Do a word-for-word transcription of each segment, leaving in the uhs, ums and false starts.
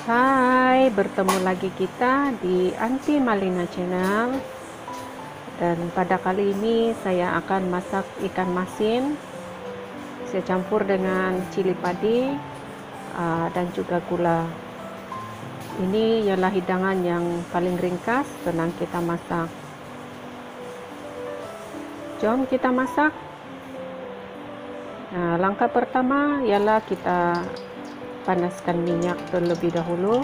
Hai, bertemu lagi kita di Anti Malina Channel. Dan pada kali ini saya akan masak ikan masin. Saya campur dengan cili padi uh, dan juga gula. Ini ialah hidangan yang paling ringkas, senang kita masak. Jom kita masak. Nah, langkah pertama ialah kita panaskan minyak terlebih dahulu.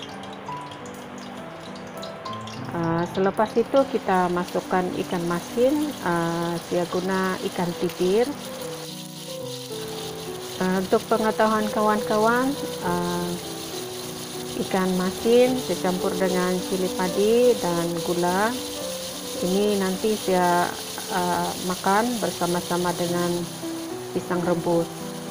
Uh, selepas itu kita masukkan ikan masin. Uh, saya guna ikan tipir. Uh, untuk pengetahuan kawan-kawan, uh, ikan masin saya campur dengan cili padi dan gula. Ini nanti saya uh, makan bersama-sama dengan pisang rebus.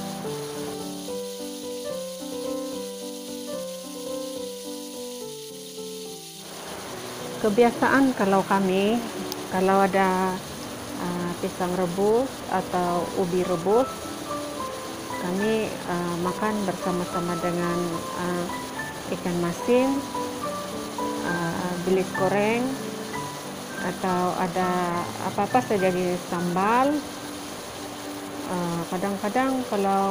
Kebiasaan kalau kami, kalau ada uh, pisang rebus atau ubi rebus, kami uh, makan bersama-sama dengan uh, ikan masin, uh, bilis goreng, atau ada apa-apa saja di sambal. Kadang-kadang uh, kalau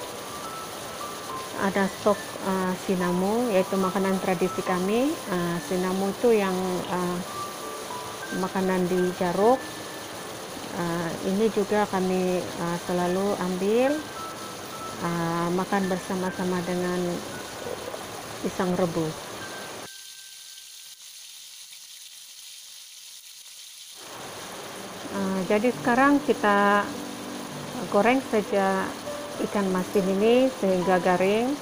ada stok uh, sinamu, yaitu makanan tradisi kami. Uh, sinamu itu yang uh, makanan di jaruk. Uh, ini juga kami uh, selalu ambil, uh, makan bersama-sama dengan pisang rebus. Uh, jadi sekarang kita goreng saja ikan masin ini sehingga garing.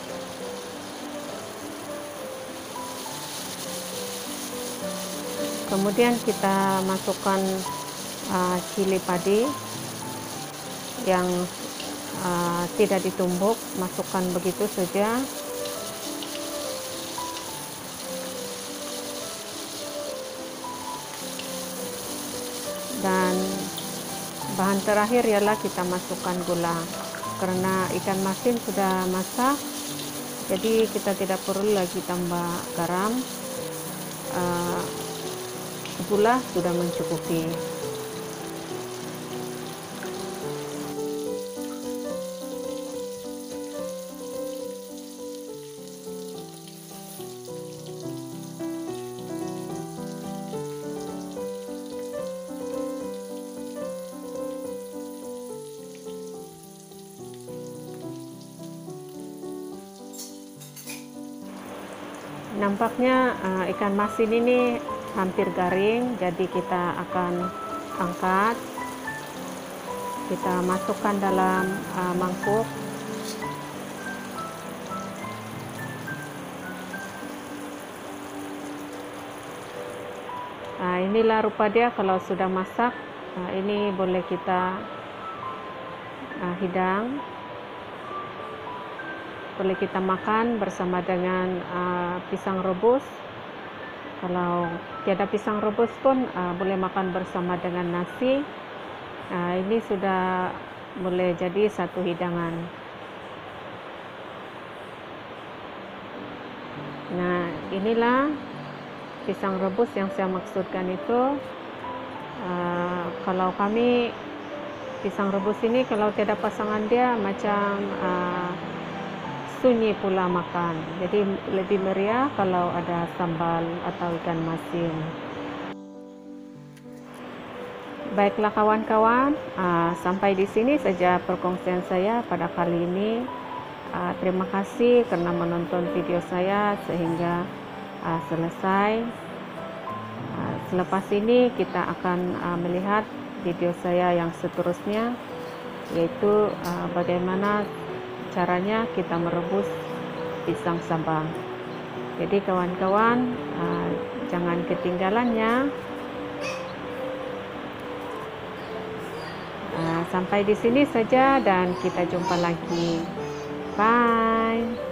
Kemudian kita masukkan uh, cili padi yang uh, tidak ditumbuk, masukkan begitu saja. Dan bahan terakhir ialah kita masukkan gula. Karena ikan masin sudah masak, jadi kita tidak perlu lagi tambah garam. Uh, gula sudah mencukupi. Nampaknya uh, ikan masin ini hampir garing, jadi kita akan angkat. Kita masukkan dalam uh, mangkuk. Nah, inilah rupa dia kalau sudah masak. Nah, ini boleh kita uh, hidang. Boleh kita makan bersama dengan uh, pisang rebus. Kalau tiada pisang rebus pun uh, boleh makan bersama dengan nasi. Uh, ini sudah boleh jadi satu hidangan. Nah, inilah pisang rebus yang saya maksudkan itu. Uh, kalau kami pisang rebus ini kalau tiada pasangan dia macam uh, sunyi pula makan. Jadi lebih meriah kalau ada sambal atau ikan masin. Baiklah kawan-kawan, uh, sampai di sini saja perkongsian saya pada kali ini. Uh, terima kasih karena menonton video saya sehingga uh, selesai. Uh, selepas ini kita akan uh, melihat video saya yang seterusnya, yaitu uh, bagaimana caranya kita merebus pisang sambal. Jadi kawan-kawan, uh, jangan ketinggalannya. Uh, sampai di sini saja dan kita jumpa lagi. Bye.